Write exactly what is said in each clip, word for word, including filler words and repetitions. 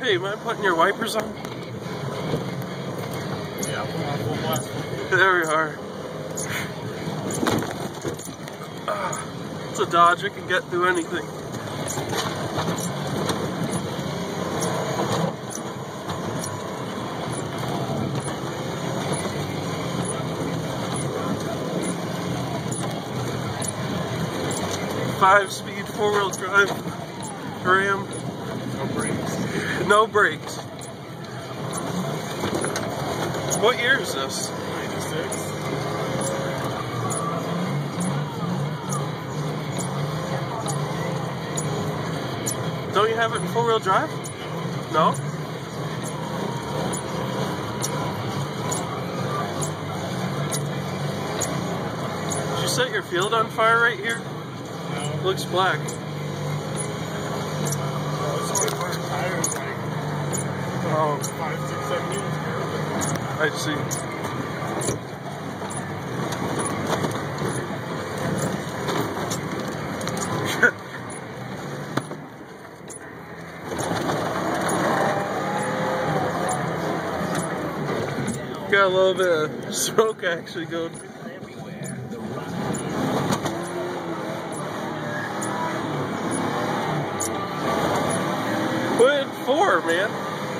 Hey, am I putting your wipers on? Yeah, full blast. There we are. Uh, it's a Dodge, it can get through anything. Five-speed four-wheel drive Ram. No brakes. No brakes. What year is this? ninety-six. Don't you have it in four-wheel drive? No? Did you set your field on fire right here? No. Looks black. Oh, it's only burnt tires like Oh, five, six, seven years ago. I see. Got a little bit of smoke actually going. Put in four, man.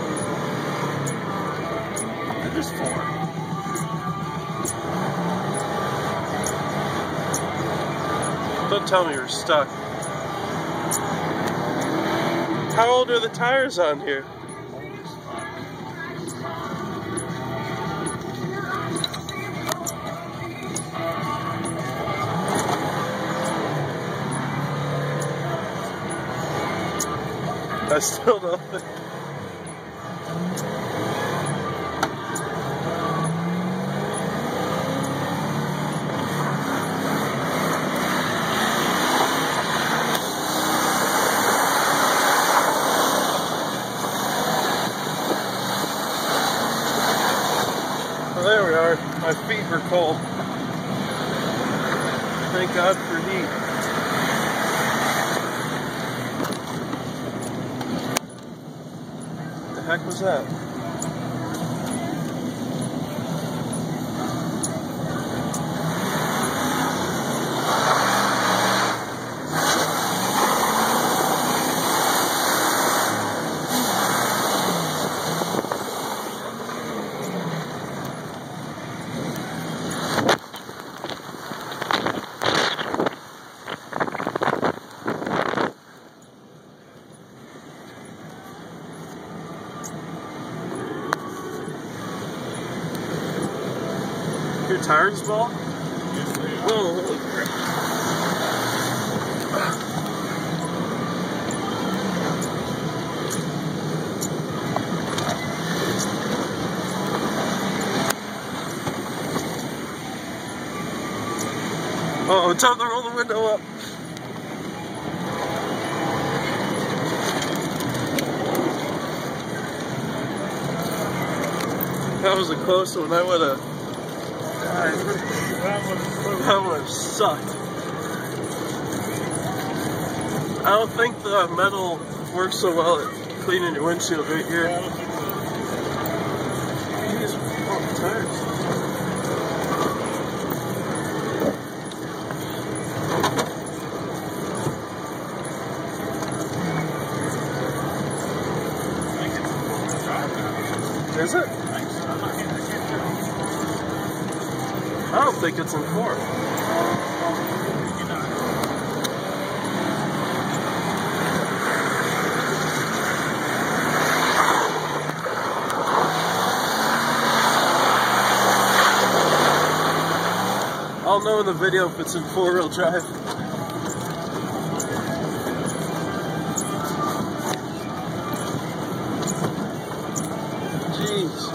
It is four. Don't tell me you're stuck. How old are the tires on here? I still don't think. Well, there we are. My feet were cold. Thank God for heat. What the heck was that? Your tires ball? Yes, they are. Whoa, holy crap. Uh oh, time to roll the window up. That was a close one. I would have. That was That would have sucked. I don't think the metal works so well at cleaning your windshield right here. I don't think so. You just pump the tires. Is it? I don't think it's in four. I'll know in the video if it's in four-wheel drive. Jeez.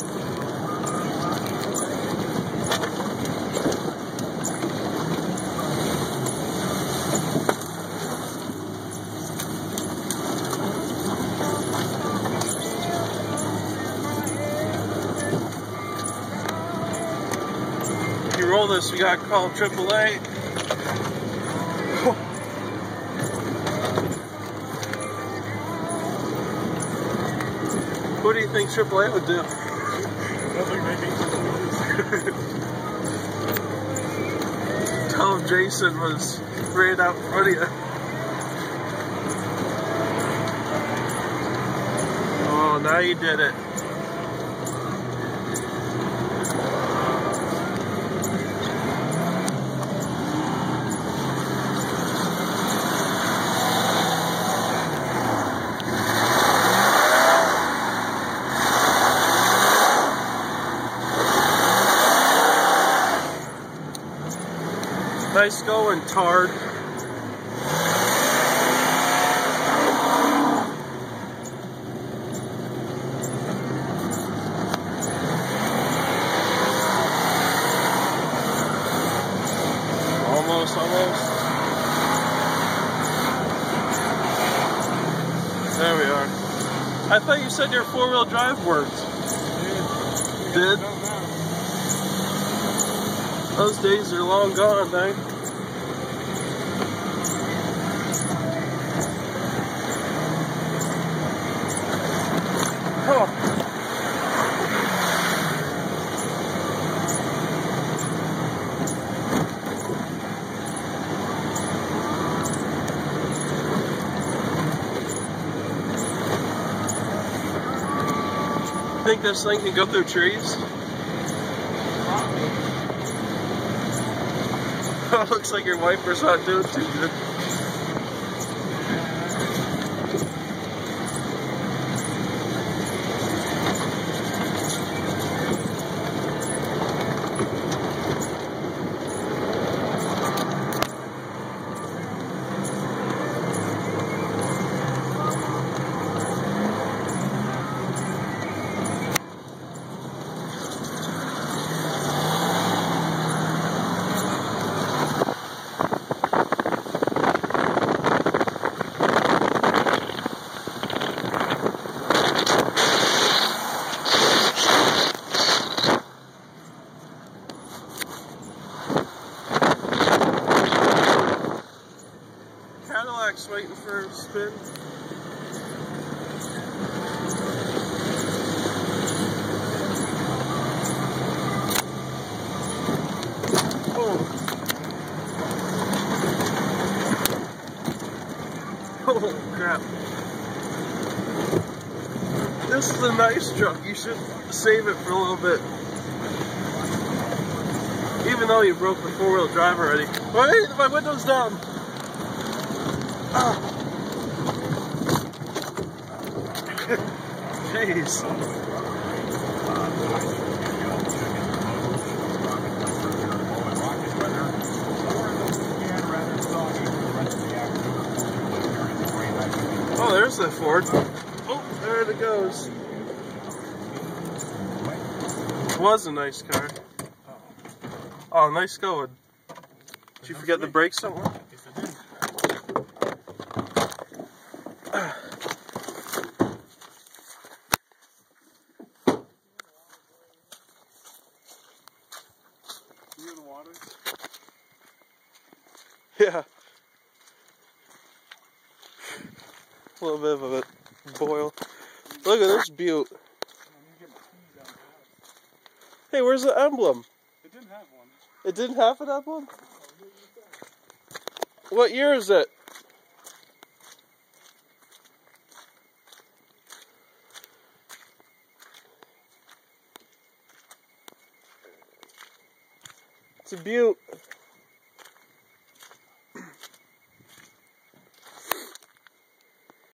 If you roll this, we gotta call triple A. What do you think triple A would do? Nothing maybe. Tell him Jason was ran out in front of you. Oh, now you did it. Nice going, Tard. Almost, almost. There we are. I thought you said your four-wheel drive worked. Did. Did? No, no. Those days are long gone, eh? Oh. Think this thing can go through trees? Oh, looks like your wiper's not doing too good. Cadillac's waiting for a spin. Oh. Oh crap. This is a nice truck. You should save it for a little bit. Even though you broke the four-wheel drive already. Wait, my window's down. Ah. Jeez. Oh, there's the Ford. Oh, there it goes. It was a nice car. Oh, nice going. Did you forget the brakes somewhere? Yes, I did. You hear the water? Yeah. A little bit of a boil. Look at this butte. Hey, where's the emblem? It didn't have one. It didn't have an emblem? What year is it? It's a butte.